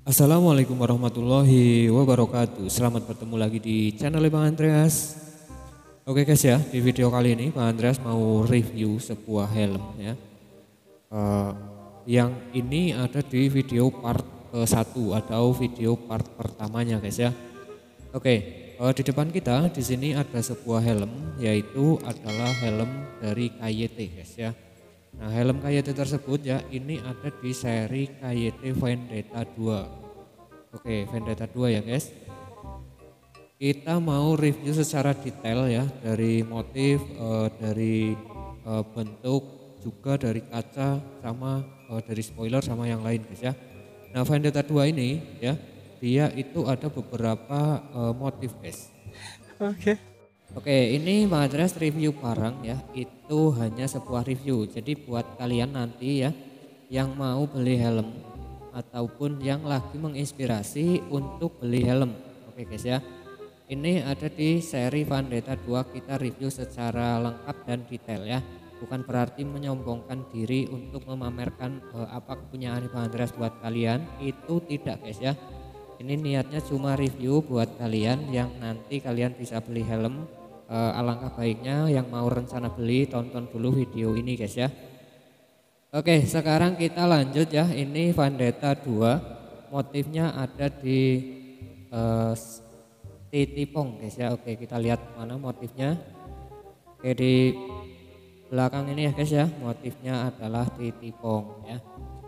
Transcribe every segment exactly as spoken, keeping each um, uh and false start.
Assalamualaikum warahmatullahi wabarakatuh. Selamat bertemu lagi di channel Bang Andreas. Oke guys ya, di video kali ini Bang Andreas mau review sebuah helm ya. Uh, yang ini ada di video part ke satu atau video part pertamanya guys ya. Oke, uh, di depan kita di sini ada sebuah helm, yaitu adalah helm dari K Y T guys ya. Nah, helm K Y T tersebut ya ini ada di seri K Y T Vendetta dua. Oke, Vendetta dua ya guys. Kita mau review secara detail ya, dari motif, uh, dari uh, bentuk, juga dari kaca, sama uh, dari spoiler sama yang lain guys ya. Nah, Vendetta dua ini ya, dia itu ada beberapa uh, motif guys. Oke. Oke, ini Bang Andreas review barang ya, itu hanya sebuah review. Jadi buat kalian nanti ya yang mau beli helm ataupun yang lagi menginspirasi untuk beli helm. Oke guys ya. Ini ada di seri Vendetta dua, kita review secara lengkap dan detail ya. Bukan berarti menyombongkan diri untuk memamerkan eh, apa kepunyaan Bang Andreas buat kalian, itu tidak guys ya. Ini niatnya cuma review buat kalian yang nanti kalian bisa beli helm. Uh, alangkah baiknya yang mau rencana beli tonton dulu video ini guys ya. Oke, sekarang kita lanjut ya. Ini Vendetta dua, motifnya ada di uh, titipong guys ya. Oke, kita lihat mana motifnya. Oke, di belakang ini ya guys ya, motifnya adalah titipong ya.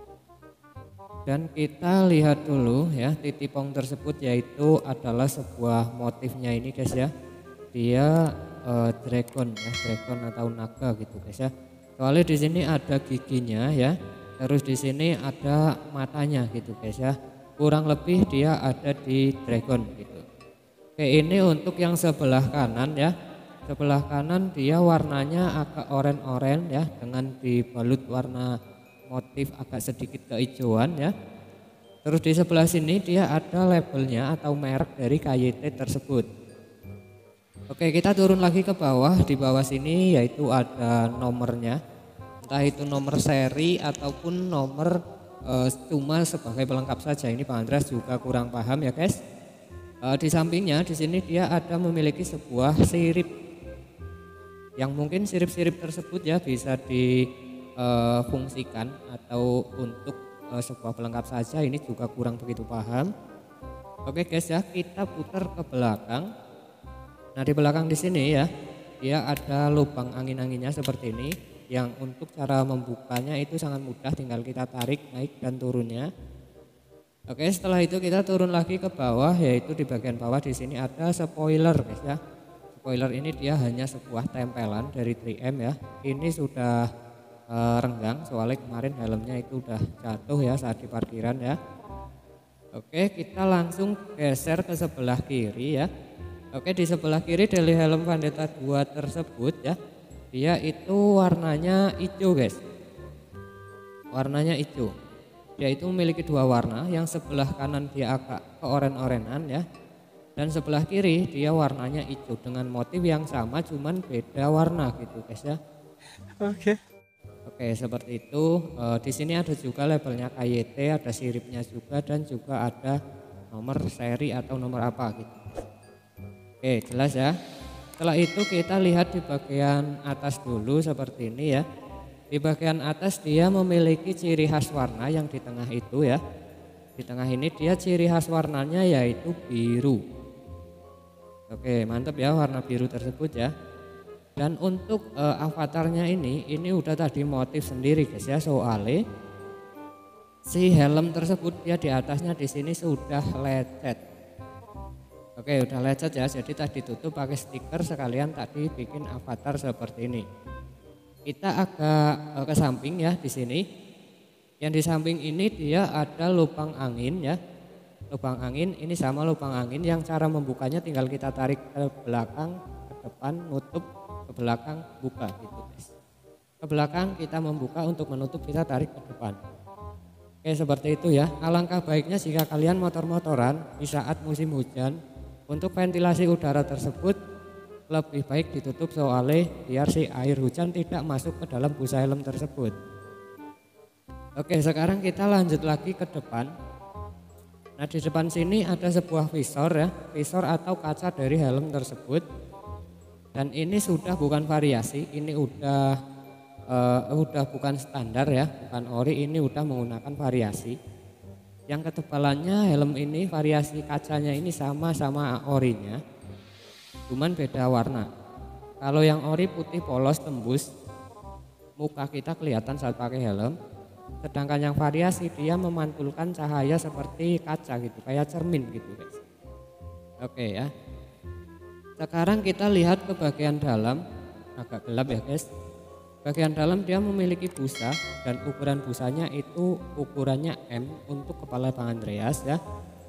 Dan kita lihat dulu ya, titipong tersebut yaitu adalah sebuah motifnya ini guys ya. Dia uh, dragon ya, dragon atau naga gitu guys ya. Soalnya di sini ada giginya ya, terus di sini ada matanya gitu guys ya. Kurang lebih dia ada di dragon gitu. Oke, ini untuk yang sebelah kanan ya. Sebelah kanan dia warnanya agak oranye-oranye ya, dengan dibalut warna motif agak sedikit kehijauan ya. Terus di sebelah sini dia ada labelnya atau merek dari K Y T tersebut. Oke, kita turun lagi ke bawah. Di bawah sini yaitu ada nomornya, entah itu nomor seri ataupun nomor e, cuma sebagai pelengkap saja. Ini Bang Andreas juga kurang paham ya guys. E, di sampingnya di sini dia ada memiliki sebuah sirip, yang mungkin sirip-sirip tersebut ya bisa difungsikan atau untuk e, sebuah pelengkap saja. Ini juga kurang begitu paham. Oke guys ya, kita putar ke belakang. Nah, di belakang di sini ya, dia ada lubang angin-anginnya seperti ini, yang untuk cara membukanya itu sangat mudah, tinggal kita tarik naik dan turunnya. Oke, setelah itu kita turun lagi ke bawah, yaitu di bagian bawah di sini ada spoiler guys ya. Spoiler ini dia hanya sebuah tempelan dari tiga M ya. Ini sudah e, renggang, soalnya kemarin helmnya itu udah jatuh ya saat di parkiran ya. Oke, kita langsung geser ke sebelah kiri ya. Oke, di sebelah kiri dari helm Vendetta dua tersebut ya, dia itu warnanya hijau guys. Warnanya hijau. Dia itu memiliki dua warna, yang sebelah kanan dia agak keoren-orenan ya. Dan sebelah kiri dia warnanya hijau dengan motif yang sama cuman beda warna gitu guys ya. Oke. Oke, seperti itu. E, di sini ada juga labelnya K Y T, ada siripnya juga, dan juga ada nomor seri atau nomor apa gitu. Oke, jelas ya. Setelah itu kita lihat di bagian atas dulu seperti ini ya. Di bagian atas dia memiliki ciri khas warna yang di tengah itu ya. Di tengah ini dia ciri khas warnanya yaitu biru. Oke, mantap ya warna biru tersebut ya. Dan untuk uh, avatarnya ini, ini udah tadi motif sendiri guys ya, soalnya si helm tersebut dia di atasnya di sini sudah lecet. Oke, udah lecet ya, jadi tadi ditutup pakai stiker, sekalian tadi bikin avatar seperti ini. Kita agak ke samping ya di sini. Yang di samping ini dia ada lubang angin ya. Lubang angin ini sama lubang angin yang cara membukanya tinggal kita tarik ke belakang, ke depan, nutup, ke belakang, buka gitu guys. Ke belakang kita membuka, untuk menutup kita tarik ke depan. Oke, seperti itu ya. Alangkah baiknya jika kalian motor-motoran di saat musim hujan, untuk ventilasi udara tersebut lebih baik ditutup, soalnya biar si air hujan tidak masuk ke dalam busa helm tersebut. Oke, sekarang kita lanjut lagi ke depan. Nah di depan sini ada sebuah visor ya, visor atau kaca dari helm tersebut. Dan ini sudah bukan variasi, ini udah uh, udah bukan standar ya, bukan ori, ini udah menggunakan variasi. Yang ketebalannya helm ini variasi kacanya ini sama-sama orinya, cuman beda warna. Kalau yang ori putih polos tembus, muka kita kelihatan saat pakai helm. Sedangkan yang variasi dia memantulkan cahaya seperti kaca gitu, kayak cermin gitu guys. Oke ya. Sekarang kita lihat ke bagian dalam, agak gelap ya guys. Bagian dalam dia memiliki busa dan ukuran busanya itu ukurannya M untuk kepala Bang Andreas ya.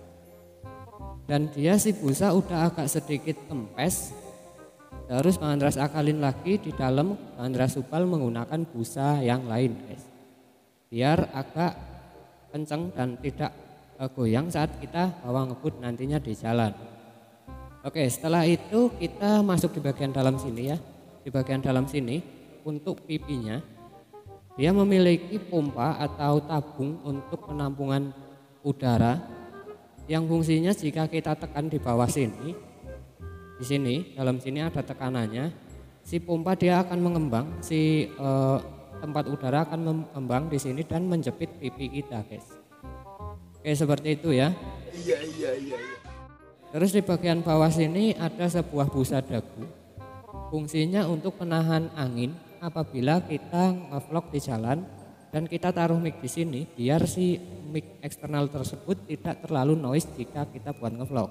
Dan dia si busa udah agak sedikit kempes. Terus Bang Andreas akalin lagi di dalam, Bang Andreas supal menggunakan busa yang lain guys. Biar agak kenceng dan tidak uh, goyang saat kita bawa ngebut nantinya di jalan. Oke, setelah itu kita masuk di bagian dalam sini ya. Di bagian dalam sini untuk pipinya dia memiliki pompa atau tabung untuk penampungan udara yang fungsinya jika kita tekan di bawah sini, di sini dalam sini ada tekanannya, si pompa dia akan mengembang, si uh, tempat udara akan mengembang di sini dan menjepit pipi kita guys. Oke seperti itu ya. Iya iya iya. Terus di bagian bawah sini ada sebuah busa dagu. Fungsinya untuk menahan angin apabila kita ngevlog di jalan dan kita taruh mic di sini biar si mic eksternal tersebut tidak terlalu noise jika kita buat ngevlog.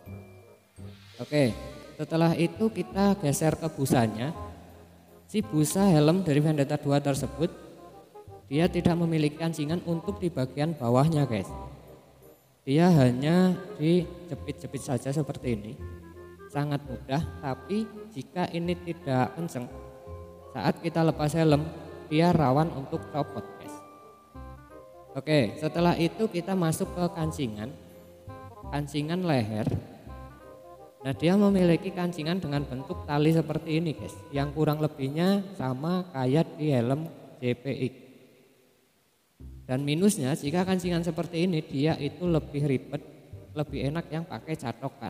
Oke, setelah itu kita geser ke busanya. Si busa helm dari Vendetta dua tersebut dia tidak memiliki kancingan untuk di bagian bawahnya guys. Dia hanya dijepit-jepit saja seperti ini. Sangat mudah, tapi jika ini tidak kenceng saat kita lepas helm dia rawan untuk copot guys. Oke, setelah itu kita masuk ke kancingan. Kancingan leher. Nah dia memiliki kancingan dengan bentuk tali seperti ini guys, yang kurang lebihnya sama kayak di helm J P X. Dan minusnya jika kancingan seperti ini dia itu lebih ribet, lebih enak yang pakai catokan.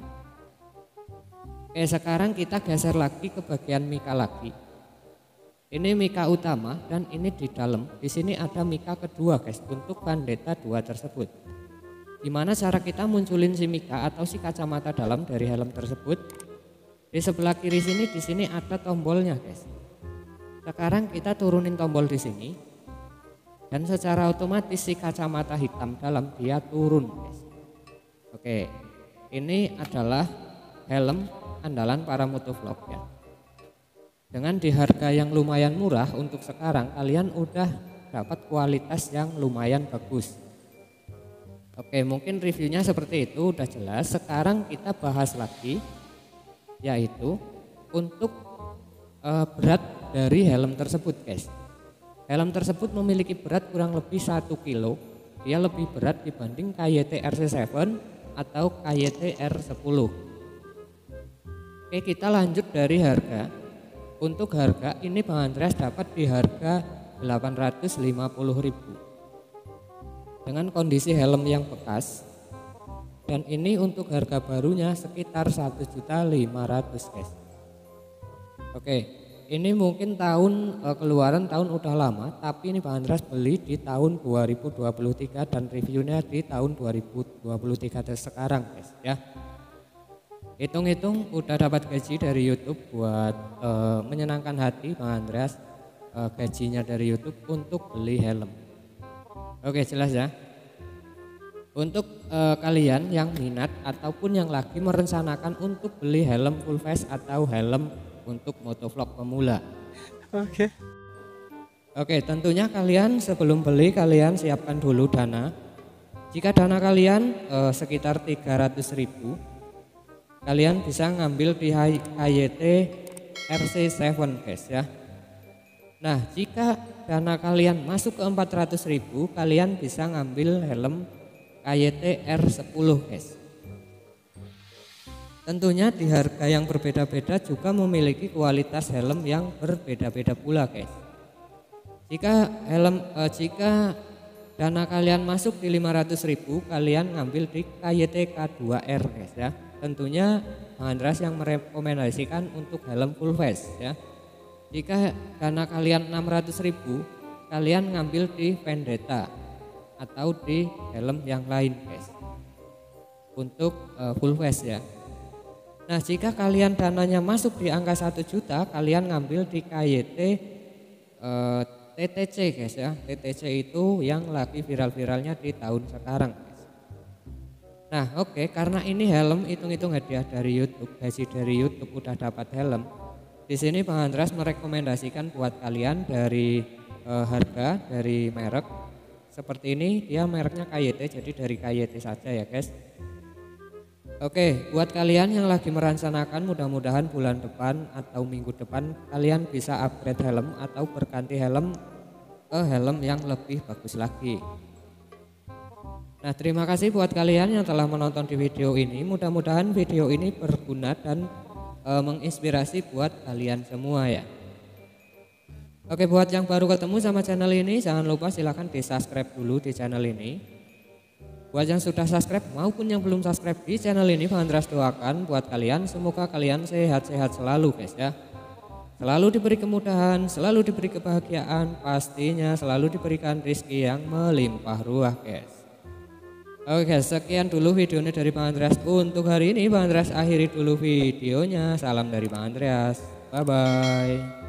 Oke sekarang kita geser lagi ke bagian mika lagi. Ini mika utama dan ini di dalam, di sini ada mika kedua guys untuk Vendetta dua tersebut. Gimana cara kita munculin si mika atau si kacamata dalam dari helm tersebut? Di sebelah kiri sini, di sini ada tombolnya guys. Sekarang kita turunin tombol di sini dan secara otomatis si kacamata hitam dalam dia turun guys. Oke, ini adalah helm andalan para motovlog ya. Dengan di harga yang lumayan murah untuk sekarang kalian udah dapat kualitas yang lumayan bagus. Oke mungkin reviewnya seperti itu udah jelas. Sekarang kita bahas lagi yaitu untuk uh, berat dari helm tersebut guys. Helm tersebut memiliki berat kurang lebih satu kilo. Dia lebih berat dibanding K Y T R C tujuh atau K Y T R sepuluh. Oke kita lanjut dari harga. Untuk harga ini Bang Andreas dapat di harga delapan ratus lima puluh ribu. Dengan kondisi helm yang bekas dan ini untuk harga barunya sekitar satu juta lima ratus ribu guys. Oke ini mungkin tahun eh, keluaran tahun udah lama, tapi ini Bang Andreas beli di tahun dua ribu dua puluh tiga dan reviewnya di tahun dua ribu dua puluh tiga sekarang guys ya. Hitung-hitung udah dapat gaji dari YouTube buat eh, menyenangkan hati Bang Andreas, eh, gajinya dari YouTube untuk beli helm. Oke jelas ya. Untuk uh, kalian yang minat ataupun yang lagi merencanakan untuk beli helm full face atau helm untuk motovlog pemula. Oke. Oke tentunya kalian sebelum beli kalian siapkan dulu dana. Jika dana kalian uh, sekitar tiga ratus ribu, kalian bisa ngambil di K Y T R C tujuh guys ya. Nah jika dana kalian masuk ke empat ratus ribu, kalian bisa ngambil helm K Y T R sepuluh guys. Tentunya di harga yang berbeda-beda juga memiliki kualitas helm yang berbeda-beda pula guys. Jika helm eh, jika dana kalian masuk di lima ratus ribu, kalian ngambil di K Y T K dua R guys ya. Tentunya Bang Andreas yang merekomendasikan untuk helm full face ya. Jika dana kalian enam ratus ribu, kalian ngambil di Vendetta atau di helm yang lain guys. Untuk uh, full face ya. Nah, jika kalian dananya masuk di angka satu juta, kalian ngambil di K Y T uh, T T C guys ya. T T C itu yang lagi viral-viralnya di tahun sekarang guys. Nah oke okay, karena ini helm hitung-hitung hadiah dari YouTube, gaji dari YouTube udah dapat helm. Di sini Bang Andreas merekomendasikan buat kalian dari uh, harga, dari merek seperti ini, dia mereknya K Y T, jadi dari K Y T saja ya guys. Oke, buat kalian yang lagi merencanakan mudah-mudahan bulan depan atau minggu depan kalian bisa upgrade helm atau berganti helm ke helm yang lebih bagus lagi. Nah, terima kasih buat kalian yang telah menonton di video ini. Mudah-mudahan video ini berguna dan e, menginspirasi buat kalian semua ya. Oke, buat yang baru ketemu sama channel ini, jangan lupa silahkan di subscribe dulu di channel ini. Buat yang sudah subscribe maupun yang belum subscribe di channel ini, Bang Andreas doakan buat kalian semoga kalian sehat-sehat selalu guys ya. Selalu diberi kemudahan, selalu diberi kebahagiaan, pastinya selalu diberikan rezeki yang melimpah ruah guys. Oke, sekian dulu videonya dari Bang Andreas untuk hari ini. Bang Andreas akhiri dulu videonya. Salam dari Bang Andreas. Bye bye.